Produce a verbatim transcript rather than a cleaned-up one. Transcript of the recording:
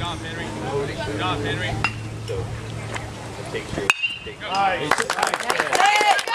job, Henry. Good job, Henry. So, take your, take your. Nice. Nice.